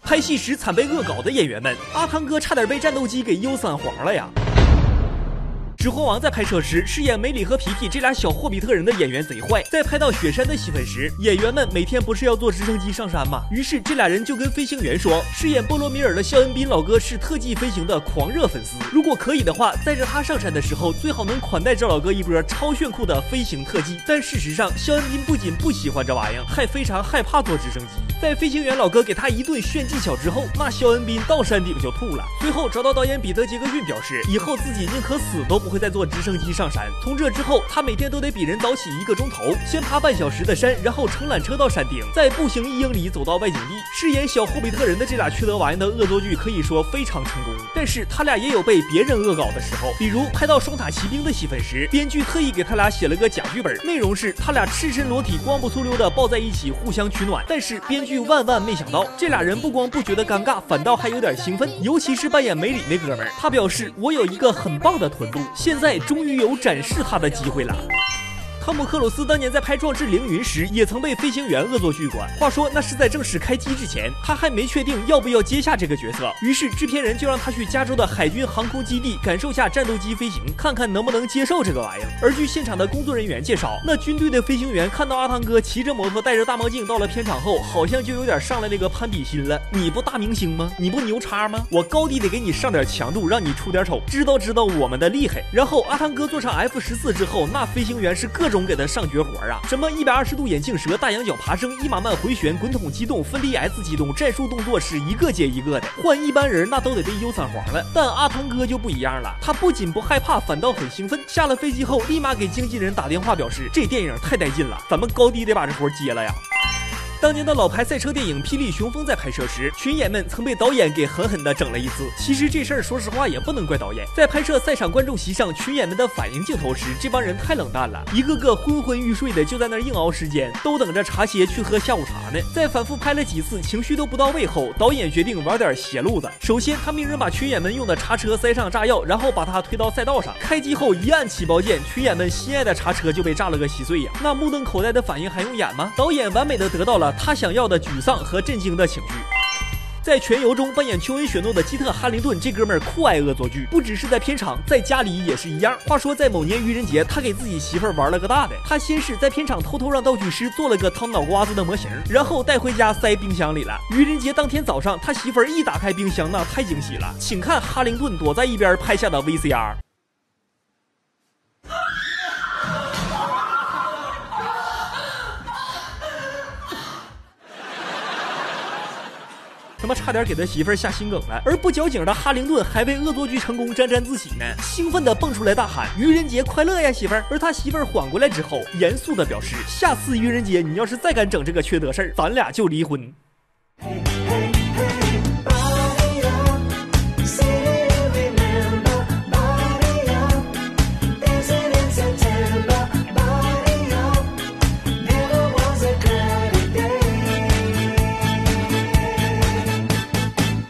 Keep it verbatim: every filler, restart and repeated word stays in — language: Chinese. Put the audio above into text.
拍戏时惨被恶搞的演员们，阿汤哥差点被战斗机给悠三黄了呀。《指环王》在拍摄时，饰演梅里和皮皮这俩小霍比特人的演员贼坏。在拍到雪山的戏份时，演员们每天不是要坐直升机上山吗？于是这俩人就跟飞行员说，饰演波罗米尔的肖恩宾老哥是特技飞行的狂热粉丝，如果可以的话，载着他上山的时候，最好能款待这老哥一波超炫酷的飞行特技。但事实上，肖恩宾不仅不喜欢这玩意儿，还非常害怕坐直升机。在飞行员老哥给他一顿炫技巧之后，那肖恩宾到山顶就吐了。随后找到导演彼得·杰克逊表示，以后自己宁可死都不会再坐直升机上山。从这之后，他每天都得比人早起一个钟头，先爬半小时的山，然后乘缆车到山顶，再步行一英里走到外景地。饰演小霍比特人的这俩缺德玩意的恶作剧可以说非常成功，但是他俩也有被别人恶搞的时候。比如拍到双塔骑兵的戏份时，编剧特意给他俩写了个假剧本，内容是他俩赤身裸体光不粗溜的抱在一起互相取暖。但是编剧万万没想到，这俩人不光不觉得尴尬，反倒还有点兴奋。尤其是扮演梅里那哥们儿，他表示，我有一个很棒的臀部，现在终于有展示他的机会了。汤姆·克鲁斯当年在拍《壮志凌云》时，也曾被飞行员恶作剧过。话说那是在正式开机之前，他还没确定要不要接下这个角色，于是制片人就让他去加州的海军航空基地感受下战斗机飞行，看看能不能接受这个玩意儿。而据现场的工作人员介绍，那军队的飞行员看到阿汤哥骑着摩托戴着大墨镜到了片场后，好像就有点上来那个攀比心了。你不大明星吗？你不牛叉吗？我高低得给你上点强度，让你出点丑，知道知道我们的厉害。然后阿汤哥坐上 F 十四 之后，那飞行员是各种给他上绝活啊，什么一百二十度眼镜蛇、大仰角爬升、一马慢回旋、滚筒机动、分离 S 机动，战术动作是一个接一个的，换一般人那都得被悠三黄了。但阿汤哥就不一样了，他不仅不害怕，反倒很兴奋。下了飞机后，立马给经纪人打电话表示，这电影太带劲了，咱们高低得把这活接了呀。当年的老牌赛车电影《霹雳雄风》在拍摄时，群演们曾被导演给狠狠地整了一次。其实这事儿说实话也不能怪导演，在拍摄赛场观众席上群演们的反应镜头时，这帮人太冷淡了，一个个昏昏欲睡的就在那儿硬熬时间，都等着茶歇去喝下午茶呢。在反复拍了几次，情绪都不到位后，导演决定玩点邪路子。首先，他命人把群演们用的茶车塞上炸药，然后把它推到赛道上。开机后一按起爆键，群演们心爱的茶车就被炸了个稀碎呀！那目瞪口呆的反应还用演吗？导演完美的得到了他想要的沮丧和震惊的情绪。在全游中扮演琼恩·雪诺的基特·哈林顿这哥们儿酷爱恶作剧，不只是在片场，在家里也是一样。话说在某年愚人节，他给自己媳妇儿玩了个大的，他先是在片场偷偷让道具师做了个掏脑瓜子的模型，然后带回家塞冰箱里了。愚人节当天早上，他媳妇儿一打开冰箱，那太惊喜了，请看哈林顿躲在一边拍下的 V C R。他妈差点给他媳妇儿下心梗了，而不矫情的哈灵顿还为恶作剧成功沾沾自喜呢，兴奋的蹦出来大喊愚人节快乐呀媳妇儿。而他媳妇儿缓过来之后，严肃的表示，下次愚人节你要是再敢整这个缺德事儿，咱俩就离婚。